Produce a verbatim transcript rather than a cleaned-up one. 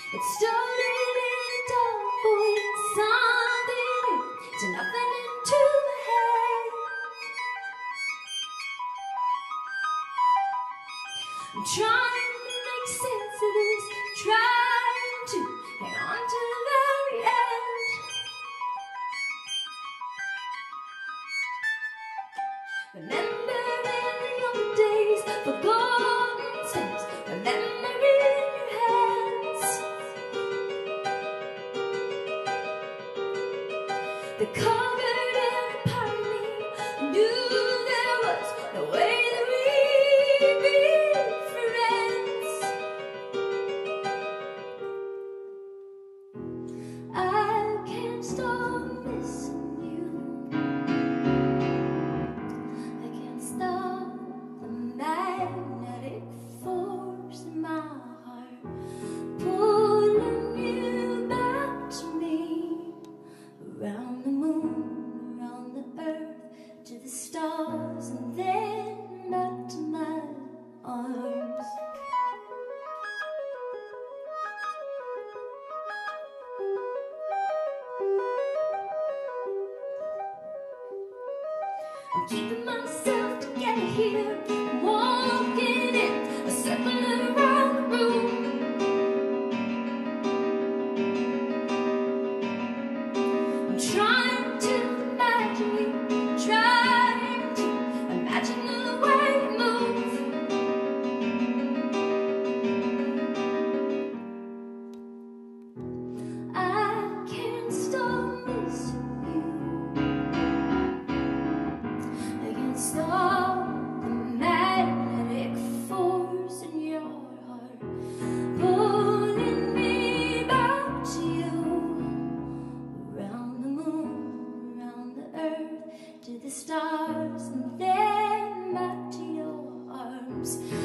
It started in a dark voice, something new, to nothing into my head. I'm trying to make sense of this, trying to hang on to the very end. Remember in the old days, forgotten steps, remember in your hands. They covered every part of me, knew there was no way that we'd be friends. I can't stop missing you. I can't stop the magnetic force in my heart, pulling you back to me, around the moon, around the earth, to the stars, and then back to my arms. I'm keeping myself together here, I'm walking in a circle around the room. I'm trying to imagine you, trying to imagine the way you move. I can't stop missing you. I can't stop the magnetic force in your heart, pulling me back to you, around the moon, around the earth, to the stars, and then back to your arms.